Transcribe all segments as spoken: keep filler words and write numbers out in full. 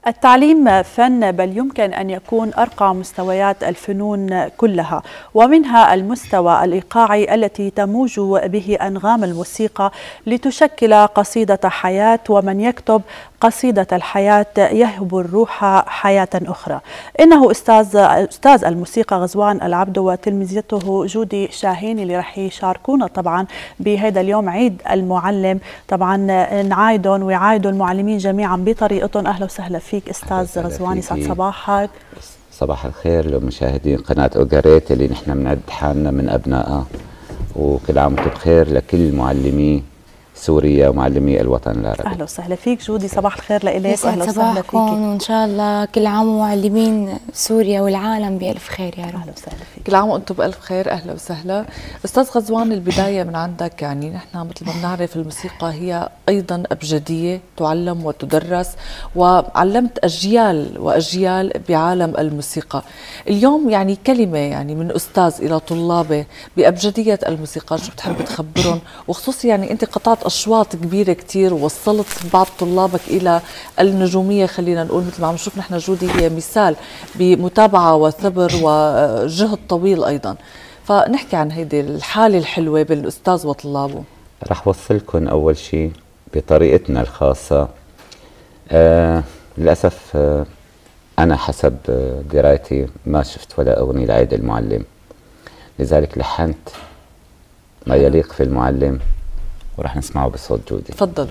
التعليم فن، بل يمكن أن يكون أرقى مستويات الفنون كلها، ومنها المستوى الإيقاعي التي تموج به أنغام الموسيقى لتشكل قصيدة حياة، ومن يكتب قصيدة الحياة يهب الروح حياة أخرى. إنه أستاذ أستاذ الموسيقى غزوان العبد وتلميذته جودي شاهين اللي رح يشاركونا طبعا بهذا اليوم عيد المعلم. طبعا نعايدهم ويعايدوا المعلمين جميعا بطريقتهم. أهلا وسهلا فيك أستاذ غزوان، يسعد صباحك. صباح الخير لمشاهدين قناة أوغاريت اللي نحن بنعد حالنا من أبنائها، وكل عام وانتم بخير لكل معلمي سوريا ومعلمي الوطن العربي. اهلا وسهلا فيك جودي، صباح الخير لإلك. اهلا وسهلا فيك، وان شاء الله كل عام ومعلمين سوريا والعالم بألف خير يا رب. اهلا وسهلا فيك، كل عام وانتم بألف خير. اهلا وسهلا استاذ غزوان، البدايه من عندك. يعني نحن مثل ما بنعرف الموسيقى هي ايضا ابجديه تعلم وتدرس، وعلمت اجيال واجيال بعالم الموسيقى. اليوم يعني كلمه يعني من استاذ الى طلابه بابجديه الموسيقى، شو بتحب تخبرهم؟ وخصوصي يعني انت قطعت أشواط كبيرة كتير ووصلت بعض طلابك إلى النجومية، خلينا نقول مثل ما عم نشوف نحن جودي هي مثال بمتابعة وثبر وجهد طويل أيضا. فنحكي عن هيدي الحالة الحلوة بين الأستاذ وطلابه. رح وصلكم أول شيء بطريقتنا الخاصة. آه للأسف آه أنا حسب درايتي ما شفت ولا أغنية لعيد المعلم، لذلك لحنت ما يليق في المعلم ورح نسمعه بصوت جودي. تفضل.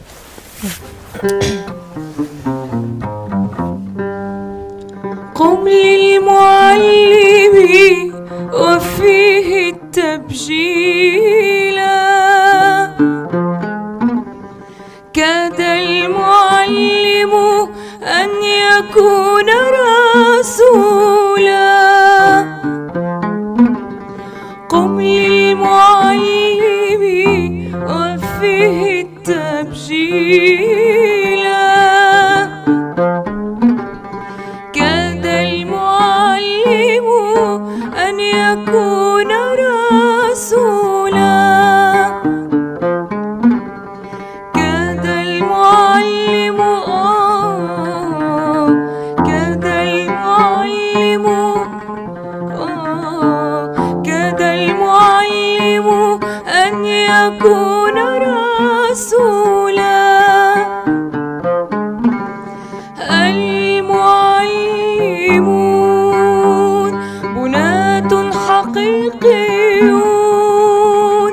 قم للمعلم وفيه التبجيل، كاد المعلم أن يكون رسولا. قم للمعلم وفيه التبجيل، كاد المعلم أن يكون رسولا. كاد المعلم آه كاد المعلم آه كاد المعلم أن يكون رسولا. المعلمون بناة حقيقيون،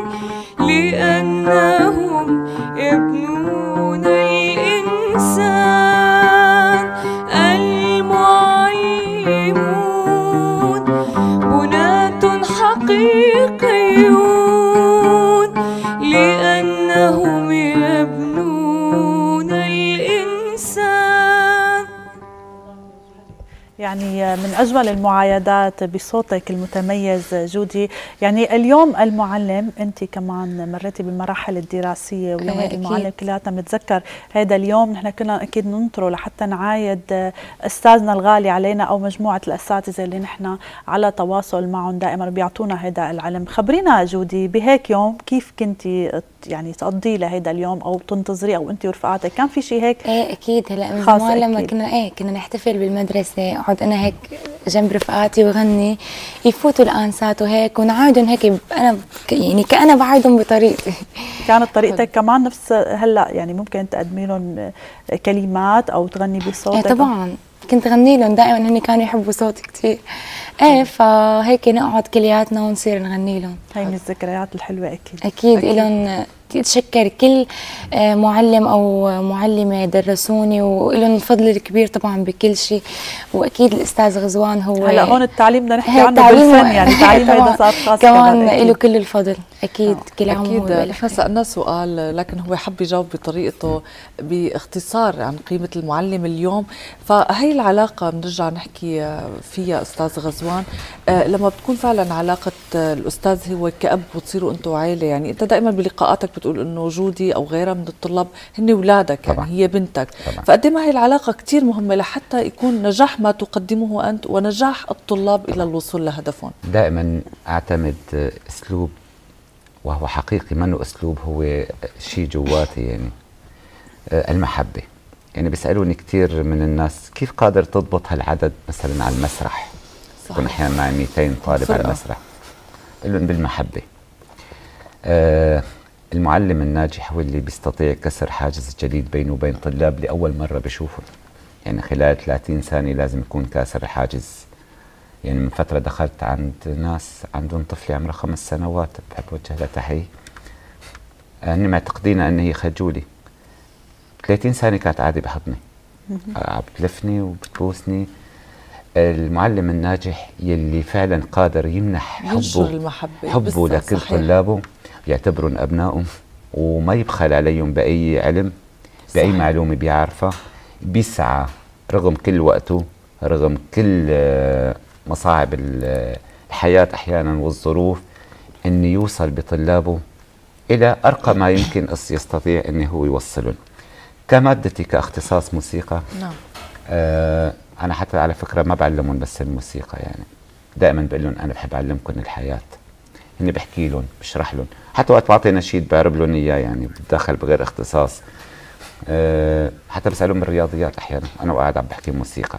لأنهم يبنون الإنسان. المعلمون بناة حقيقيون، لأنهم يبنون الإنسان. يعني من أجمل المعايدات بصوتك المتميز جودي. يعني اليوم المعلم، أنت كمان مريتي بالمراحل الدراسية ويوم عيد المعلم كلياتنا بنتذكر هذا اليوم. نحن كنا أكيد ننطره لحتى نعايد أستاذنا الغالي علينا أو مجموعة الأساتذة اللي نحن على تواصل معهم دائما بيعطونا هذا العلم. خبرينا جودي بهيك يوم كيف كنتي يعني تقضي لهيدا اليوم او تنتظري او انت ورفقاتك؟ كان في شيء هيك؟ ايه اكيد. هلا من زمان لما كنا ايه كنا نحتفل بالمدرسه، اقعد انا هيك جنب رفقاتي وغني، يفوتوا الانسات وهيك ونعايدهم هيك، انا يعني كأنا بعايدهم بطريقتي. كانت طريقتك كمان نفس هلا؟ يعني ممكن تقدمي لهم كلمات او تغني بصوتك؟ ايه طبعا كنت غني لهم دائما، هن كانوا يحبوا صوتي كثير. ايه فهيك نقعد كلياتنا ونصير نغني لهم. هي من الذكريات الحلوه اكيد. اكيد, أكيد. لهم اتشكر كل معلم او معلمه درسوني، ولهم الفضل الكبير طبعا بكل شيء. واكيد الاستاذ غزوان هو هلا هون التعليم بدنا نحكي عنه بالفن، يعني تعليم هيدا صار خاص كمان له كل الفضل. اكيد كل عام اكيد. نحن سالناه سؤال لكن هو حب يجاوب بطريقته باختصار عن قيمه المعلم اليوم. فهي العلاقه بنرجع نحكي فيها استاذ غزوان، لما بتكون فعلا علاقه الاستاذ هو كأب وتصيروا انتم عائله. يعني انت دائما بلقاءاتك بتقول انه جودي او غيرها من الطلاب هن اولادك، يعني هي بنتك. فقد ما هي العلاقه كثير مهمه لحتى يكون نجاح ما تقدمه انت ونجاح الطلاب الى الوصول لهدفهم. دائما اعتمد اسلوب وهو حقيقي منه اسلوب، هو شيء جواتي يعني المحبه. يعني بيسألوني كثير من الناس كيف قادر تضبط هالعدد مثلا على المسرح؟ يكون أحيانا معي مئتين طالب على المسرح. بقول لهم بالمحبة. آه المعلم الناجح هو اللي بيستطيع كسر حاجز جديد بينه وبين طلاب لأول مرة بشوفهم. يعني خلال ثلاثين سنة لازم يكون كاسر الحاجز. يعني من فترة دخلت عند ناس عندهم طفلة عمرها خمس سنوات، بحب وجه لها تحية. هن معتقدين أن هي خجولة. ثلاثين سنة كانت عادي بحضني. عم بتلفني وبتبوسني. المعلم الناجح يلي فعلا قادر يمنح حبه المحبة حبه لكل طلابه، يعتبرهم أبنائهم وما يبخل عليهم بأي علم بأي صحيح. معلومة بيعرفها، بيسعى رغم كل وقته، رغم كل مصاعب الحياة أحيانا والظروف، أن يوصل بطلابه إلى أرقى ما يمكن يستطيع أنه هو يوصلهم. كمادتي كاختصاص موسيقى، نعم. آه أنا حتى على فكرة ما بعلمهم بس الموسيقى، يعني دائما بقول لهم أنا بحب أعلمكم الحياة. هني بحكي لهم، بشرح لهم، حتى وقت بعطي نشيد بعرب لهم إياه، يعني بتدخل بغير اختصاص. أه حتى بسألهم بالرياضيات أحيانا أنا وقاعد عم بحكي موسيقى.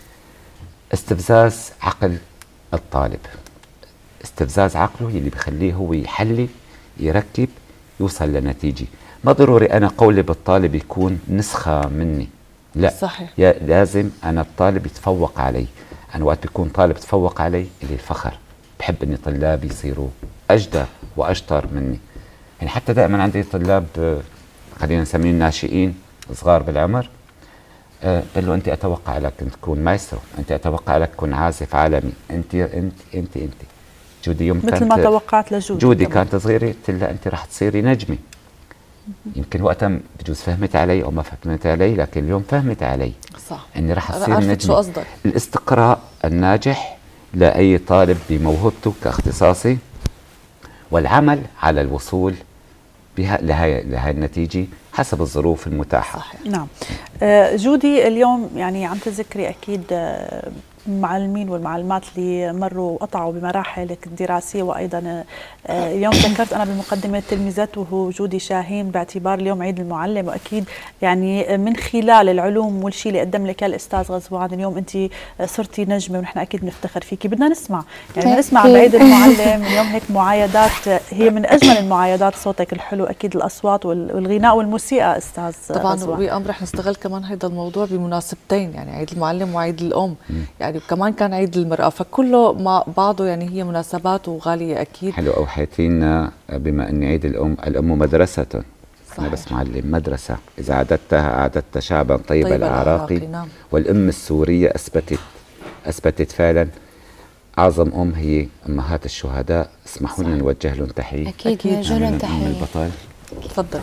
استفزاز عقل الطالب، استفزاز عقله يلي بخليه هو يحلل، يركب، يوصل لنتيجة. ما ضروري أنا قولي بالطالب يكون نسخة مني، لا صحيح. يا لازم أنا الطالب يتفوق علي. أنا وقت بيكون طالب تفوق علي إلي الفخر، بحب أني طلابي يصيروا أجدر وأشطر مني. يعني حتى دائما عندي طلاب خلينا نسميهم ناشئين صغار بالعمر، أه بقول له أنت أتوقع لك أن تكون مايسترو، أنت أتوقع لك تكون عازف عالمي، أنت أنت أنت أنت جودي يوم مثل ما توقعت لجودي. جودي كانت صغيرة قلت لها أنت رح تصيري نجمة. يمكن وقتها بجوز فهمت علي أو ما فهمت علي، لكن اليوم فهمت علي صح، أني رح أصير نجمة. شو قصدك. الاستقراء الناجح لأي طالب بموهبته كاختصاصي، والعمل على الوصول بها لهي لهي النتيجة حسب الظروف المتاحة. صحيح. نعم. جودي اليوم يعني عم تذكري أكيد المعلمين والمعلمات اللي مروا وقطعوا بمراحلك الدراسية، وأيضا اليوم ذكرت أنا بالمقدمة تلميذته جودي شاهين باعتبار اليوم عيد المعلم، وأكيد يعني من خلال العلوم والشيء اللي قدم لك الأستاذ غزوان اليوم أنت صرتي نجمة ونحن أكيد بنفتخر فيكي. بدنا نسمع يعني بدنا نسمع بعيد المعلم اليوم هيك معايدات، هي من أجمل المعايدات صوتك الحلو، أكيد الأصوات والغناء والموسيقى أستاذ طبعا غزوان. وبأمر رح نستغل كمان هذا الموضوع بمناسبتين، يعني عيد المعلم وعيد الأم، يعني وكمان كان عيد المرأة، فكله مع بعضه يعني هي مناسبات وغالية أكيد. حلو أوحيتينا بما أن عيد الأم، الأم مدرسة، أنا بس معلم مدرسة، إذا عددتها أعددت شعبا طيب, طيب الأعراق. نعم. والأم السورية أثبتت أثبتت فعلا أعظم أم هي أمهات الشهداء. اسمحوا لنا نوجه لهم تحية. أكيد نوجه لهم تحية. البطل تفضل.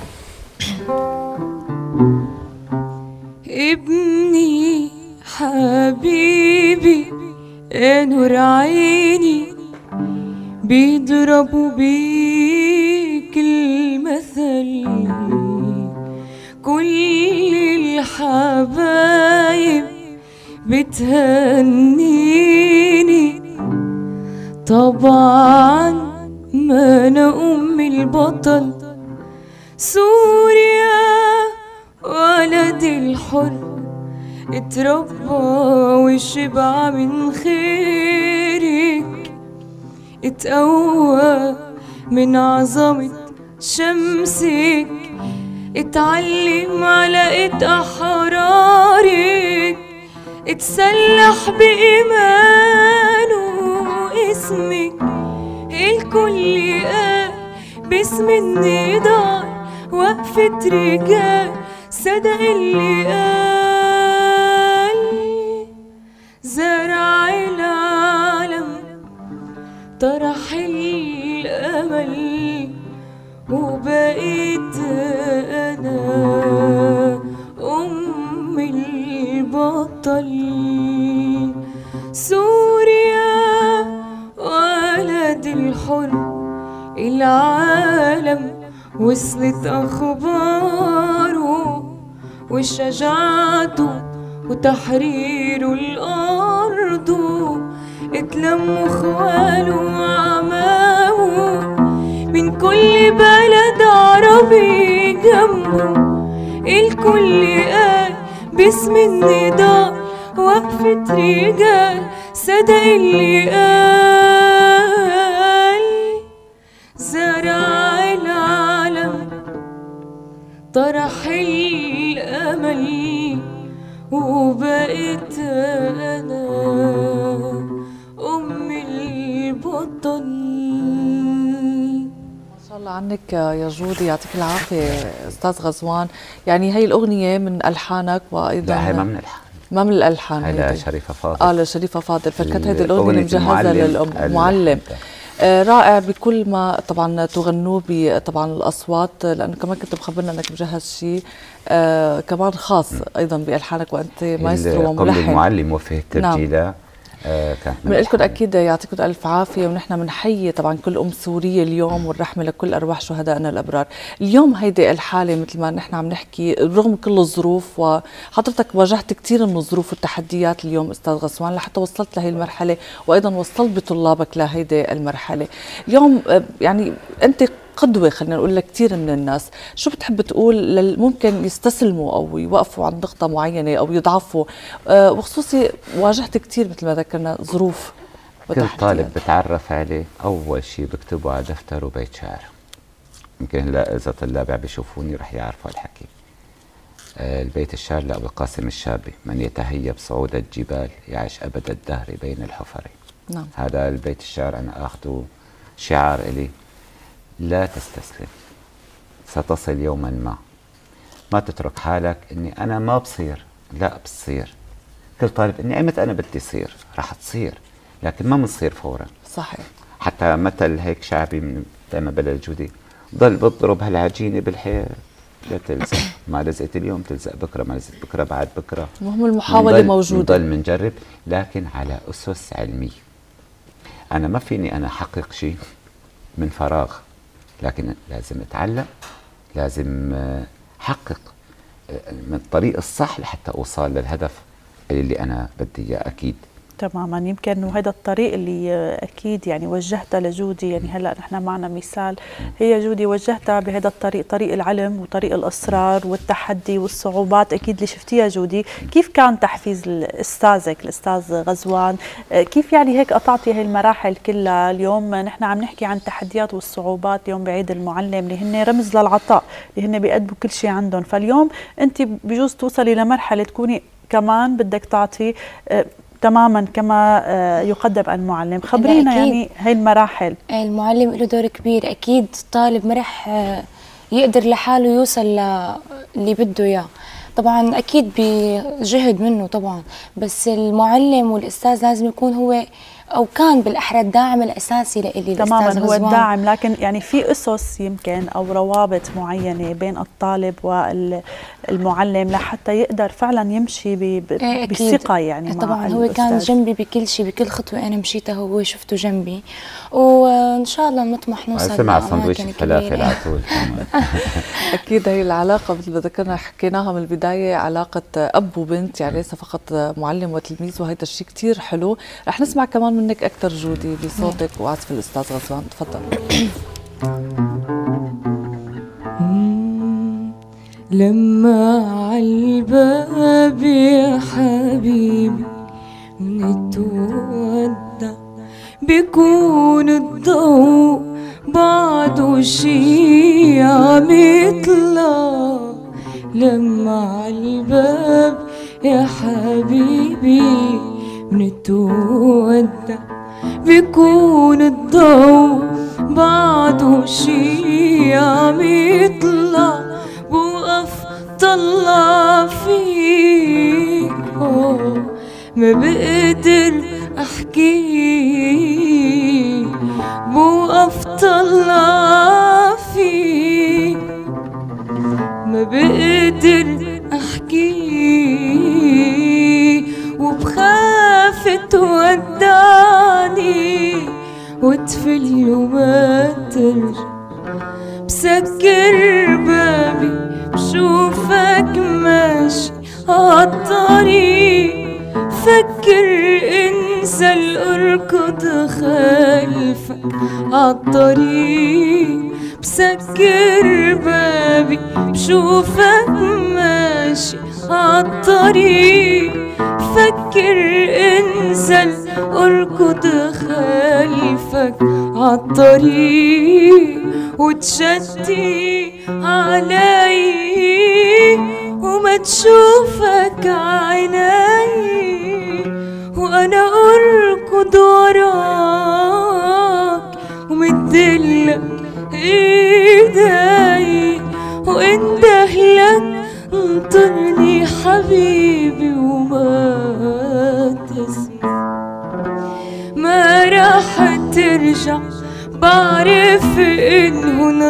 ابني حبيبي يا نور عيني، بيضربوا بيك المثل، كل الحبايب بتهنيني، طبعا ما انا ام البطل، سوريا ولدي الحر، اتربى وشبع من خيرك، اتقوى من عظمة شمسك، اتعلم على ايد احرارك، اتسلح بإيمانه اسمك، الكل قال باسم النضال وقفة رجال، صدق اللي قال زرع العالم، طرح الأمل، وبقيت أنا أم البطل، سوريا ولد الحر، العالم وصلت أخباره وشجاعته وتحرير الأرض، اتلموا خواله وعمامه من كل بلد عربي جنبه، الكل قال باسم النداء وقفة رجال صدق اللي قال زرع العالم طرح الأمل وبقيت أنا أم البطل. ما شاء الله عنك يا جودي، يعطيك العافية أستاذ غزوان. يعني هي الأغنية من ألحانك وأيضا لا هي ما من الألحان، ما من الألحان، هي لشريفة فاضل. اه لشريفة فاضل، فكانت هيدي الأغنية مجهزة للأم معلم. آه رائع بكل ما طبعا تغنوه بطبعا الأصوات، لأنه كمان كنت مخبرنا أنك مجهز شيء آه كمان خاص أيضا بألحانك وأنت مايسترو وملحن. المعلم وفيه التسجيلات. نعم. آه بنقول لكم اكيد يعطيكم الف عافيه، ونحن بنحيي طبعا كل ام سوريه اليوم، والرحمه لكل ارواح شهدائنا الابرار. اليوم هيدي الحاله مثل ما نحن عم نحكي رغم كل الظروف، وحضرتك واجهت كثير من الظروف والتحديات اليوم استاذ غزوان لحتى وصلت لهي المرحله، وايضا وصلت بطلابك لهيدي المرحله. اليوم يعني انت قدوة خلينا نقول لكثير من الناس، شو بتحب تقول ممكن يستسلموا أو يوقفوا عند نقطة معينة أو يضعفوا، أه وخصوصي واجهت كثير مثل ما ذكرنا ظروف وتحديات. كل طالب بتعرف عليه أول شيء بكتبه على دفتر وبيت شعر. يمكن هلا إذا طلاب عم بيشوفوني رح يعرفوا الحكي. أه البيت الشعر لأبو القاسم الشابي: من يتهيب صعود الجبال يعيش أبد الدهر بين الحفر. نعم. هذا البيت الشعر أنا أخذه شعار إلي: لا تستسلم، ستصل يوما ما. ما تترك حالك اني انا ما بصير، لا بتصير. كل طالب اني ايمت انا بدي صير، رح تصير، لكن ما بنصير فورا. صحيح. حتى مثل هيك شعبي من دائما بلد جودي: ضل بضرب هالعجينه بالحيط لا تلزق، ما لزقت اليوم تلزق بكره، ما لزقت بكره بعد بكره. المهم المحاوله موجوده، نضل بنجرب لكن على اسس علميه. انا ما فيني انا احقق شيء من فراغ، لكن لازم اتعلم، لازم احقق من الطريق الصح لحتى اوصل للهدف اللي انا بدي اياه. اكيد تماما. يمكن انه هذا الطريق اللي اكيد يعني وجهتها لجودي، يعني هلا نحن معنا مثال، هي جودي وجهتها بهذا الطريق، طريق العلم وطريق الاصرار والتحدي والصعوبات اكيد اللي شفتيها جودي. كيف كان تحفيز استاذك الاستاذ غزوان؟ كيف يعني هيك قطعتي هي المراحل كلها؟ اليوم نحن عم نحكي عن التحديات والصعوبات اليوم بعيد المعلم اللي هن رمز للعطاء، اللي هن بيقدموا كل شيء عندهم، فاليوم انت بجوز توصلي لمرحله تكوني كمان بدك تعطي تماما كما يقدم المعلم. خبرينا يعني هاي المراحل. المعلم له دور كبير، اكيد الطالب ما رح يقدر لحاله يوصل للي بده اياه، طبعا اكيد بجهد منه طبعا، بس المعلم والاستاذ لازم يكون هو او كان بالاحرى الداعم الاساسي لإلي. تماما هو الداعم، لكن يعني في اسس يمكن او روابط معينه بين الطالب والمعلم لحتى يقدر فعلا يمشي بثقه يعني. طبعا هو كان جنبي بكل شيء، بكل خطوه انا مشيتها هو شفته جنبي، وان شاء الله نطمح نوصل سمع سندويش الفلافل على طول. اكيد هي العلاقه مثل ما ذكرنا حكيناها من البدايه، علاقه اب وبنت، يعني ليس فقط معلم وتلميذ، وهذا الشيء كثير حلو. رح نسمع كمان منك اكثر جودي بصوتك وعزف الاستاذ غزوان، تفضل. لما عالباب يا حبيبي منتودع بيكون الضوء بعده شي عم يطلع. لما عالباب يا حبيبي منتودع بيكون الضوء بعده شي عم يطلع. بوقف طلع فيه ما بقدر احكي، بوقف طلع فيه ما بقدر احكي، وبخاف تودعني وتفل وما ترجع. بسكر بابي بشوفك ماشي عالطريق، فكر انسى الاركض خلفك عالطريق. بسكر بابي بشوفك ماشي عالطريق، فكر انزل اركض خلفك عالطريق، وتشتي علي وما تشوفك عيني، وانا اركض وراك ومدلك ايدي، واندهلك انطرني حبيبي وما تسمع. ما راح ترجع بعرف انهن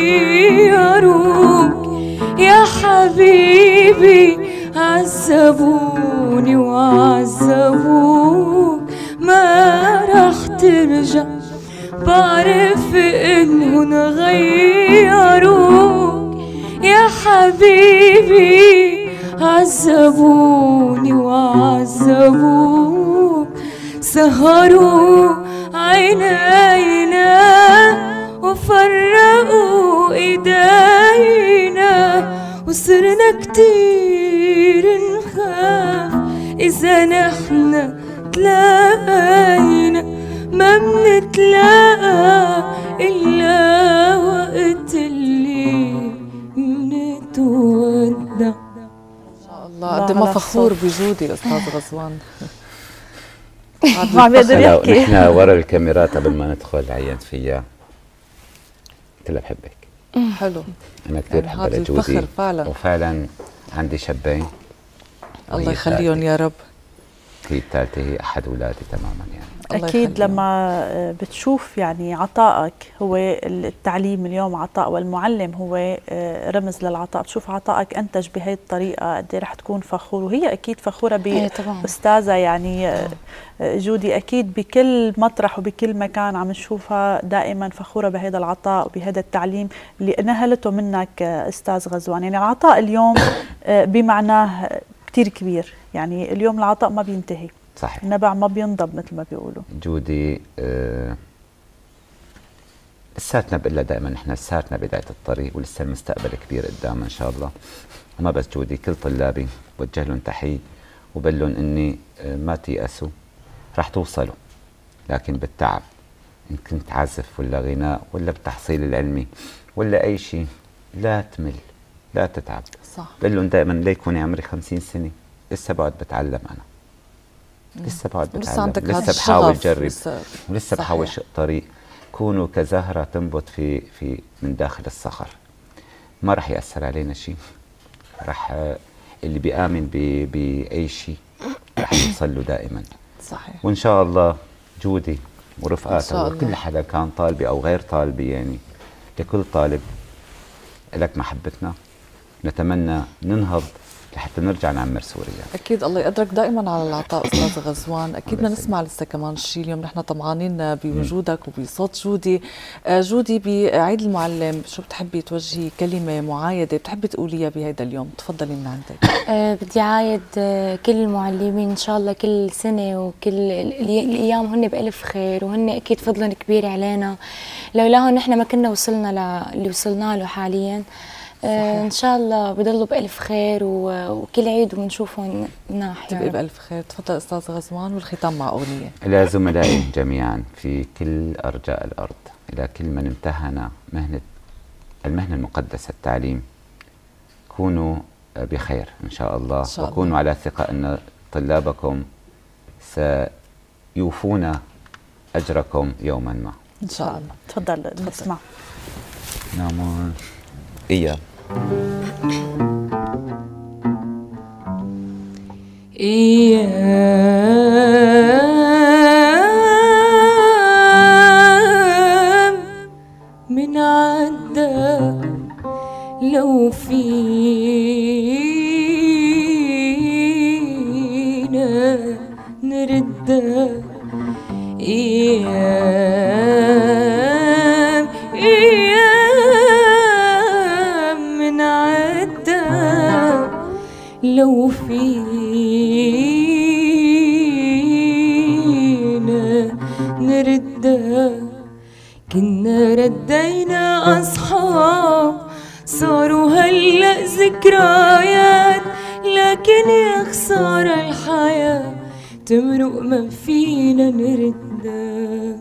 غيروك يا حبيبي، عذبوني وعذبوك. ما راح ترجع بعرف انهن غيروك يا حبيبي، عذبوني وعذبوك. سهروا عينينا وفرقوا ايدينا، وصرنا كتير نخاف اذا نحنا تلاقينا، ما منتلاقى الا وقت اللي منتودع. الله قد ما فخور بجودي استاذ غزوان. ما عم بيقدر يحكي. نحن ورا الكاميرات قبل ما ندخل عينت فيها قلت لها بحبك. حلو. انا كثير يعني بحبها هذا لجوزي الفخر فعلا. وفعلا عندي شابين الله يخليهم يا رب. هي الثالثه هي احد اولادي تماما يعني. أكيد لما بتشوف يعني عطائك هو التعليم اليوم عطاء، والمعلم هو رمز للعطاء، بتشوف عطائك أنتج بهي الطريقة قد رح تكون فخور، وهي أكيد فخورة بأستاذة يعني جودي. أكيد بكل مطرح وبكل مكان عم نشوفها دائما فخورة بهذا العطاء وبهذا التعليم اللي نهلته منك أستاذ غزوان. يعني العطاء اليوم بمعناه كتير كبير، يعني اليوم العطاء ما بينتهي. صحيح. النبع ما بينضب مثل ما بيقولوا. جودي أه لساتنا بقول لها دائما نحن لساتنا بدايه الطريق ولسه المستقبل كبير قدام ان شاء الله. وما بس جودي، كل طلابي بوجه لهم تحيه وبقول لهم اني أه ما تيأسوا، رح توصلوا، لكن بالتعب، ان كنت عزف ولا غناء ولا بالتحصيل العلمي ولا اي شيء، لا تمل لا تتعب. صح. بقول لهم دائما ليكوني عمري خمسين سنه لسه بقعد بتعلم انا. لسه بعد بتعلم، لسه بحاول جرب، ولسه بحاول شق طريق. كونوا كزهرة تنبت في في من داخل الصخر، ما رح يأثر علينا شيء. رح اللي بيآمن بأي شيء رح يوصل له دائما. صحيح. وإن شاء الله جودي ورفقاتها وكل حدا كان طالبي أو غير طالبي، يعني لكل طالب لك محبتنا، نتمنى ننهض لحتى نرجع نعمر سوريا. اكيد الله يقدرك دائما على العطاء استاذ غزوان. اكيد بدنا نسمع لسه كمان شيء اليوم، نحن طمعانين بوجودك وبصوت جودي. جودي بعيد المعلم شو بتحبي توجهي كلمه معايده بتحبي تقوليها بهذا اليوم؟ تفضلي من عندك. أه بدي عايد كل المعلمين ان شاء الله كل سنه وكل الايام هن بالف خير، وهن اكيد فضلهم كبير علينا، لولاهم نحن ما كنا وصلنا للي وصلنا له حاليا. آه ان شاء الله بضلوا بالف خير وكل عيد ونشوفهم مناح. تبقي بالف خير. تفضل استاذ غزوان والختام مع اغنيه. الى زملائي جميعا في كل ارجاء الارض، الى كل من امتهن مهنه المهنه المقدسه التعليم، كونوا بخير ان شاء الله, إن شاء الله. وكونوا على ثقه ان طلابكم سيوفون اجركم يوما ما ان شاء الله. تفضل نسمع. نعم إياه. أيام من عدى لو فينا نردها، أيام أيام من عدى لو فينا نردها، كنا ردينا أصحاب بتمرق ما فينا نردها.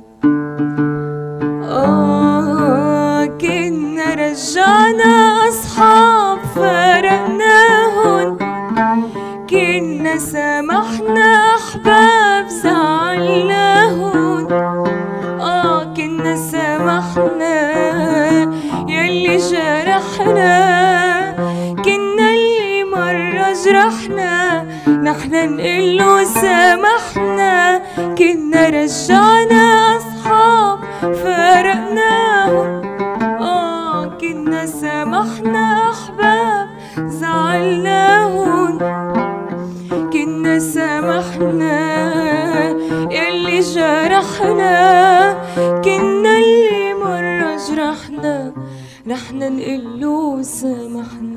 آه كنا رجعنا أصحاب فرقناهن، كنا سامحنا أحباب زعلناهن. آه كنا سامحنا يلي جرحنا، كنا اللي مرة جرحنا نحن نقله سامحنا. كنا رجعنا أصحاب فرقناهم، آه كنا سامحنا أحباب زعلناهم. كنا سامحنا يلي جرحنا، كنا اللي مرة جرحنا نحن نقله سامحنا.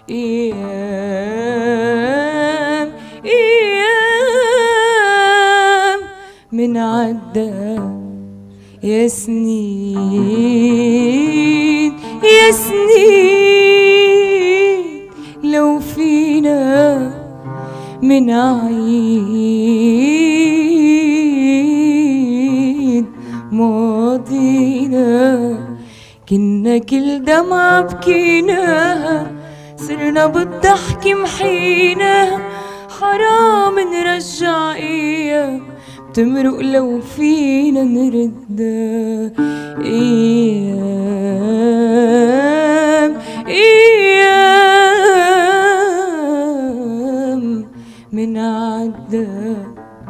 أيام أيام من عدى يا سنين يا سنين، لو فينا من عيد ماضينا، كنا كل دمعة بكيناها صرنا بالضحك محيناها. حرام نرجع ايام بتمرق لو فينا نردها. ايام ايام من عدها.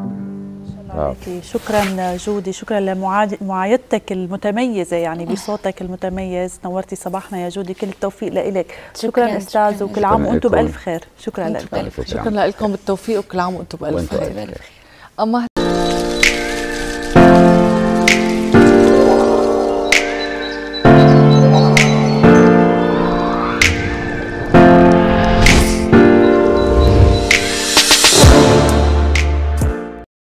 شكرا جودي، شكرا لمعايدتك المتميزة يعني بصوتك المتميز. نورتي صباحنا يا جودي، كل التوفيق لإلك. شكرا, شكرا أستاذ، وكل عام وأنتم بألف خير. شكرا لكم. شكرا لكم بالتوفيق وكل عام وأنتم بألف خير. أما